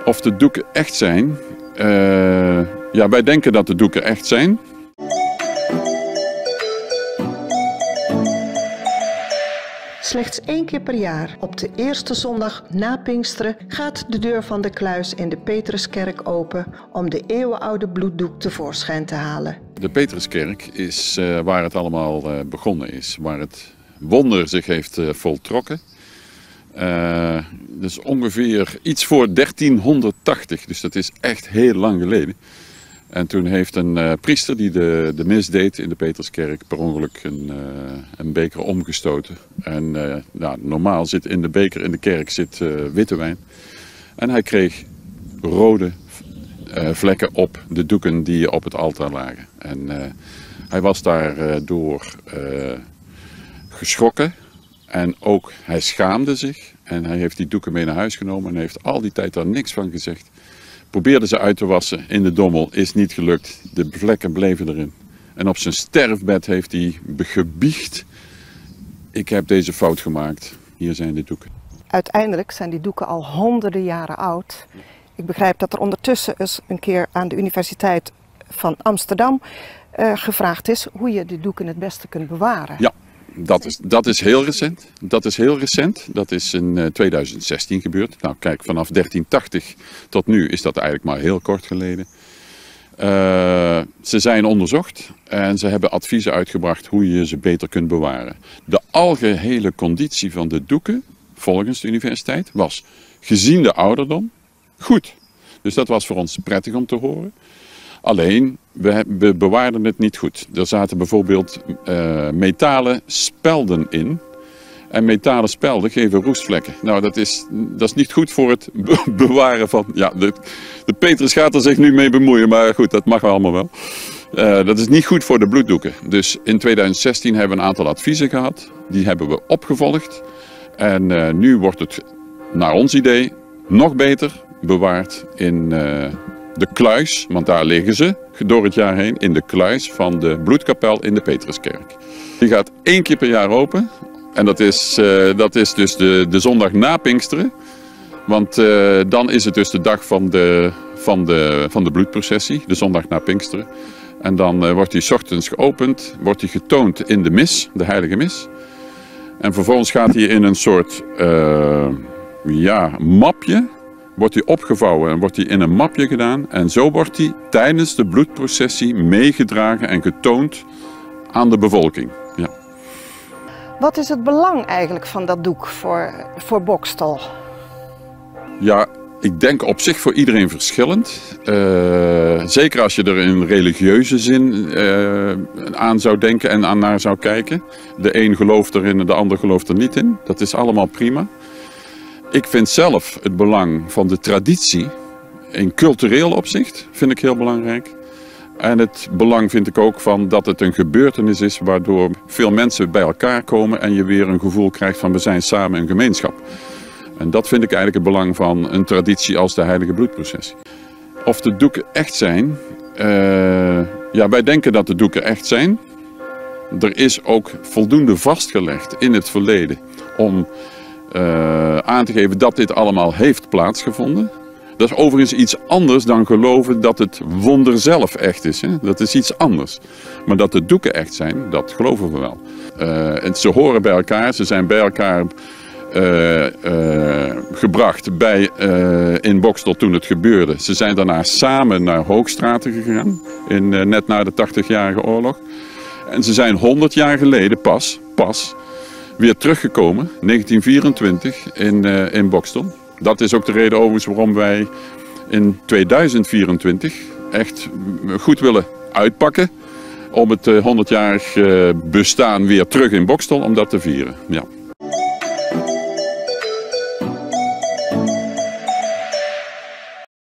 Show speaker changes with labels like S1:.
S1: Of de doeken echt zijn? Ja, wij denken dat de doeken echt zijn.
S2: Slechts 1 keer per jaar, op de eerste zondag na Pinksteren, gaat de deur van de kluis in de Petruskerk open om de eeuwenoude bloeddoek tevoorschijn te halen.
S1: De Petruskerk is waar het allemaal begonnen is, waar het wonder zich heeft voltrokken. Dus ongeveer iets voor 1380, dus dat is echt heel lang geleden. En toen heeft een priester die de mis deed in de Petruskerk per ongeluk een beker omgestoten. En nou, normaal zit in de beker in de kerk zit witte wijn. En hij kreeg rode vlekken op de doeken die op het altaar lagen. En hij was daardoor geschrokken en ook hij schaamde zich. En hij heeft die doeken mee naar huis genomen en heeft al die tijd daar niks van gezegd. Probeerde ze uit te wassen in de dommel, is niet gelukt. De vlekken bleven erin. En op zijn sterfbed heeft hij gebiecht: ik heb deze fout gemaakt, hier zijn de doeken.
S2: Uiteindelijk zijn die doeken al honderden jaren oud. Ik begrijp dat er ondertussen eens een keer aan de Universiteit van Amsterdam gevraagd is hoe je de doeken het beste kunt bewaren.
S1: Ja, dat is heel recent. Dat is in 2016 gebeurd. Nou kijk, vanaf 1380 tot nu is dat eigenlijk maar heel kort geleden. Ze zijn onderzocht en ze hebben adviezen uitgebracht hoe je ze beter kunt bewaren. De algehele conditie van de doeken, volgens de universiteit, was gezien de ouderdom goed. Dus dat was voor ons prettig om te horen. Alleen, we bewaarden het niet goed. Er zaten bijvoorbeeld metalen spelden in. En metalen spelden geven roestvlekken. Nou, dat is niet goed voor het bewaren van... Ja, de Petrus gaat er zich nu mee bemoeien, maar goed, dat mag allemaal wel. Dat is niet goed voor de bloeddoeken. Dus in 2016 hebben we een aantal adviezen gehad. Die hebben we opgevolgd. En nu wordt het, naar ons idee, nog beter bewaard in... de kluis, want daar liggen ze door het jaar heen, in de kluis van de bloedkapel in de Petruskerk. Die gaat 1 keer per jaar open en dat is dus de zondag na Pinksteren. Want dan is het dus de dag van de bloedprocessie, de zondag na Pinksteren. En dan wordt die 's ochtends geopend, wordt die getoond in de mis, de heilige mis. En vervolgens gaat hij in een soort mapje. Wordt hij opgevouwen en wordt hij in een mapje gedaan. En zo wordt hij tijdens de bloedprocessie meegedragen en getoond aan de bevolking. Ja.
S2: Wat is het belang eigenlijk van dat doek voor Boxtel?
S1: Ja, ik denk op zich voor iedereen verschillend. Zeker als je er in religieuze zin aan zou denken en aan naar zou kijken. De een gelooft erin en de ander gelooft er niet in. Dat is allemaal prima. Ik vind zelf het belang van de traditie in cultureel opzicht vind ik heel belangrijk. En het belang vind ik ook van dat het een gebeurtenis is waardoor veel mensen bij elkaar komen en je weer een gevoel krijgt van we zijn samen een gemeenschap. En dat vind ik eigenlijk het belang van een traditie als de heilige bloedprocessie. Of de doeken echt zijn? Ja, wij denken dat de doeken echt zijn. Er is ook voldoende vastgelegd in het verleden om aan te geven dat dit allemaal heeft plaatsgevonden. Dat is overigens iets anders dan geloven dat het wonder zelf echt is. Hè? Dat is iets anders. Maar dat de doeken echt zijn, dat geloven we wel. En ze horen bij elkaar, ze zijn bij elkaar gebracht in Boxtel toen het gebeurde. Ze zijn daarna samen naar Hoogstraten gegaan, net na de 80-jarige oorlog. En ze zijn 100 jaar geleden pas weer teruggekomen, 1924, in Boxtel. Dat is ook de reden overigens waarom wij in 2024 echt goed willen uitpakken om het 100-jarig bestaan weer terug in Boxtel, om dat te vieren. Ja.